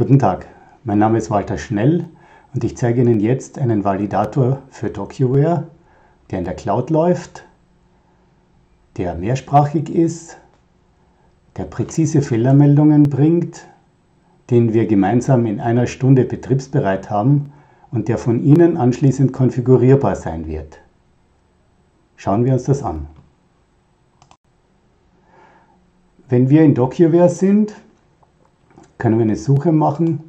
Guten Tag, mein Name ist Walter Schnell und ich zeige Ihnen jetzt einen Validator für DocuWare, der in der Cloud läuft, der mehrsprachig ist, der präzise Fehlermeldungen bringt, den wir gemeinsam in einer Stunde betriebsbereit haben und der von Ihnen anschließend konfigurierbar sein wird. Schauen wir uns das an. Wenn wir in DocuWare sind, können wir eine Suche machen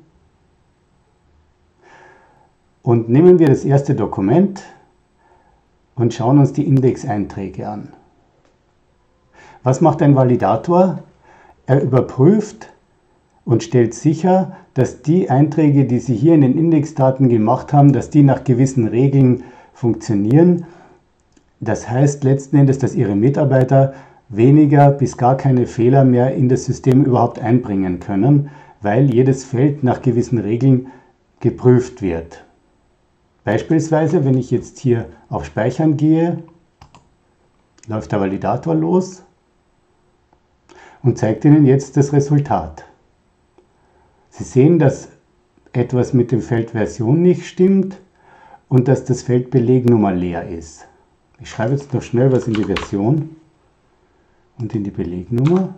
und nehmen wir das erste Dokument und schauen uns die Indexeinträge an. Was macht ein Validator? Er überprüft und stellt sicher, dass die Einträge, die Sie hier in den Indexdaten gemacht haben, dass die nach gewissen Regeln funktionieren. Das heißt letzten Endes, dass Ihre Mitarbeiter weniger bis gar keine Fehler mehr in das System überhaupt einbringen können, weil jedes Feld nach gewissen Regeln geprüft wird. Beispielsweise, wenn ich jetzt hier auf Speichern gehe, läuft der Validator los und zeigt Ihnen jetzt das Resultat. Sie sehen, dass etwas mit dem Feld Version nicht stimmt und dass das Feld Belegnummer leer ist. Ich schreibe jetzt noch schnell was in die Version und in die Belegnummer.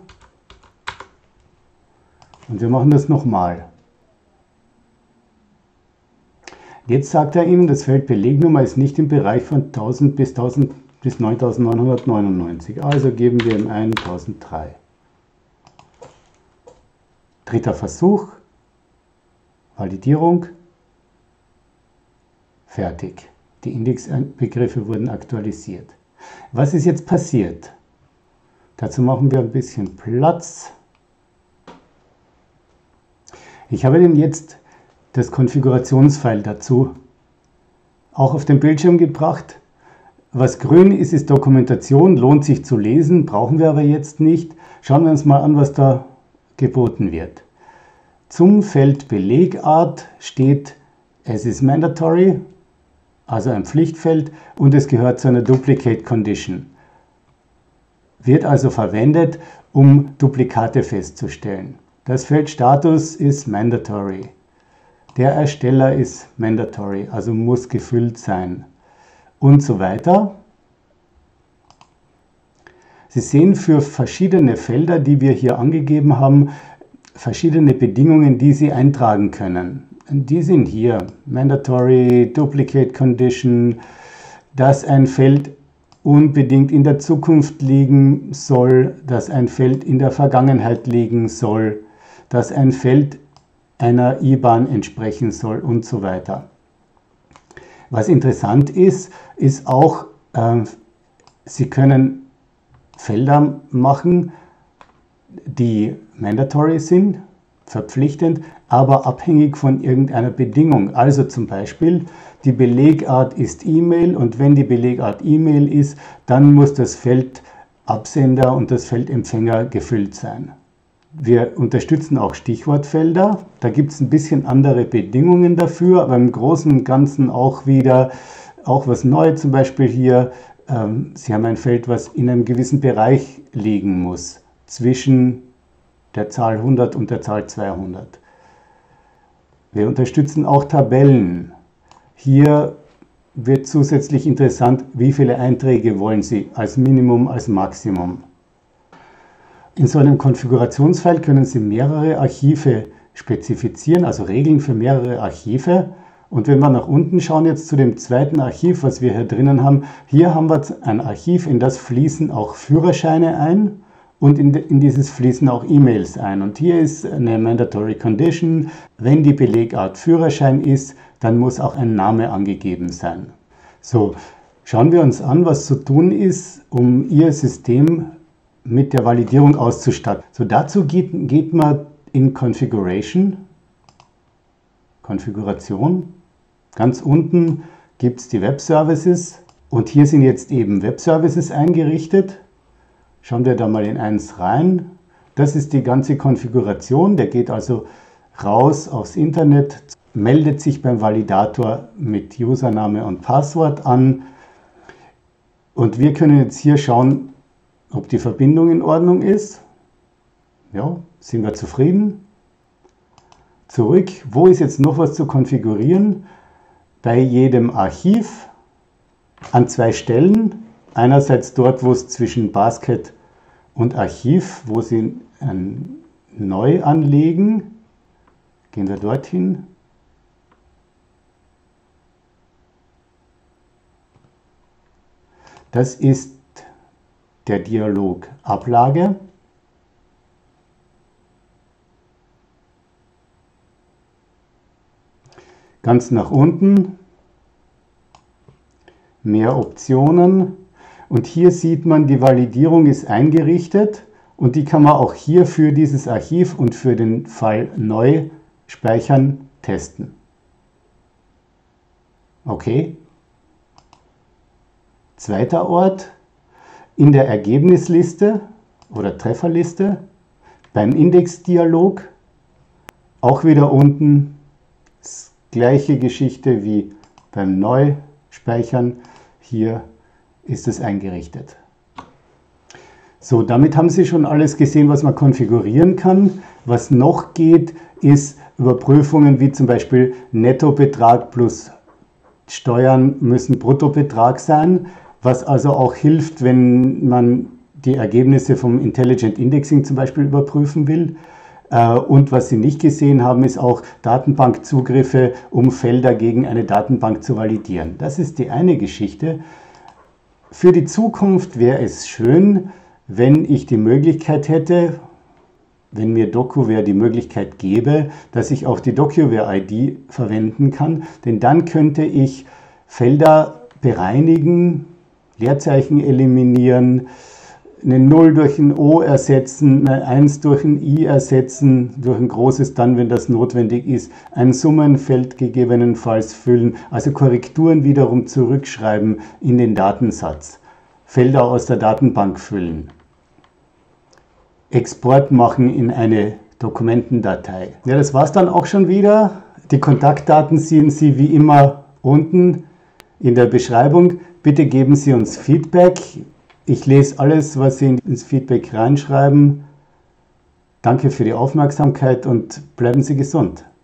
Und wir machen das nochmal. Jetzt sagt er Ihnen, das Feld Belegnummer ist nicht im Bereich von 1000 bis 9999. Also geben wir ihm ein 1003. Dritter Versuch. Validierung. Fertig. Die Indexbegriffe wurden aktualisiert. Was ist jetzt passiert? Dazu machen wir ein bisschen Platz. Ich habe Ihnen jetzt das Konfigurationsfile dazu auch auf den Bildschirm gebracht. Was grün ist, ist Dokumentation, lohnt sich zu lesen, brauchen wir aber jetzt nicht. Schauen wir uns mal an, was da geboten wird. Zum Feld Belegart steht, es ist mandatory, also ein Pflichtfeld, und es gehört zu einer Duplicate Condition. Wird also verwendet, um Duplikate festzustellen. Das Feld Status ist mandatory. Der Ersteller ist mandatory, also muss gefüllt sein. Und so weiter. Sie sehen für verschiedene Felder, die wir hier angegeben haben, verschiedene Bedingungen, die Sie eintragen können. Die sind hier mandatory, duplicate condition, dass ein Feld unbedingt in der Zukunft liegen soll, dass ein Feld in der Vergangenheit liegen soll, dass ein Feld einer IBAN entsprechen soll und so weiter. Was interessant ist, ist auch, Sie können Felder machen, die mandatory sind, verpflichtend, aber abhängig von irgendeiner Bedingung. Also zum Beispiel, die Belegart ist E-Mail und wenn die Belegart E-Mail ist, dann muss das Feld Absender und das Feld Empfänger gefüllt sein. Wir unterstützen auch Stichwortfelder. Da gibt es ein bisschen andere Bedingungen dafür, aber im Großen und Ganzen auch wieder auch was Neues. Zum Beispiel hier, Sie haben ein Feld, was in einem gewissen Bereich liegen muss, zwischen der Zahl 100 und der Zahl 200. Wir unterstützen auch Tabellen. Hier wird zusätzlich interessant, wie viele Einträge wollen Sie als Minimum, als Maximum. In so einem Konfigurationsfile können Sie mehrere Archive spezifizieren, also Regeln für mehrere Archive. Und wenn wir nach unten schauen, jetzt zu dem zweiten Archiv, was wir hier drinnen haben, hier haben wir ein Archiv, in das fließen auch Führerscheine ein und in dieses fließen auch E-Mails ein. Und hier ist eine Mandatory Condition, wenn die Belegart Führerschein ist, dann muss auch ein Name angegeben sein. So, schauen wir uns an, was zu tun ist, um Ihr System mit der Validierung auszustatten. So, dazu geht man in Configuration, Konfiguration. Ganz unten gibt es die Web Services und hier sind jetzt eben Web Services eingerichtet. Schauen wir da mal in eins rein. Das ist die ganze Konfiguration. Der geht also raus aufs Internet, meldet sich beim Validator mit Username und Passwort an und wir können jetzt hier schauen, ob die Verbindung in Ordnung ist. Ja, sind wir zufrieden. zurück. Wo ist jetzt noch was zu konfigurieren? Bei jedem Archiv an 2 Stellen. Einerseits dort, wo es zwischen Basket und Archiv, wo Sie neu anlegen. Gehen wir dorthin. Das ist der Dialog Ablage. Ganz nach unten, mehr Optionen und hier sieht man, die Validierung ist eingerichtet und die kann man auch hier für dieses Archiv und für den Fall neu speichern testen. Okay. Zweiter Ort, in der Ergebnisliste oder Trefferliste, beim Indexdialog, auch wieder unten, gleiche Geschichte wie beim Neuspeichern. Hier ist es eingerichtet. So, damit haben Sie schon alles gesehen, was man konfigurieren kann. Was noch geht, ist Überprüfungen wie zum Beispiel Nettobetrag plus Steuern müssen Bruttobetrag sein, was also auch hilft, wenn man die Ergebnisse vom Intelligent Indexing zum Beispiel überprüfen will. Und was Sie nicht gesehen haben, ist auch Datenbankzugriffe, um Felder gegen eine Datenbank zu validieren. Das ist die eine Geschichte. Für die Zukunft wäre es schön, wenn ich die Möglichkeit hätte, wenn mir DokuWare die Möglichkeit gäbe, dass ich auch die DokuWare-ID verwenden kann, denn dann könnte ich Felder bereinigen, Leerzeichen eliminieren, eine 0 durch ein O ersetzen, eine 1 durch ein I ersetzen, durch ein großes dann, wenn das notwendig ist, ein Summenfeld gegebenenfalls füllen, also Korrekturen wiederum zurückschreiben in den Datensatz, Felder aus der Datenbank füllen, Export machen in eine Dokumentendatei. Ja, das war es dann auch schon wieder. Die Kontaktdaten sehen Sie wie immer unten in der Beschreibung. Bitte geben Sie uns Feedback. Ich lese alles, was Sie ins Feedback reinschreiben. Danke für die Aufmerksamkeit und bleiben Sie gesund.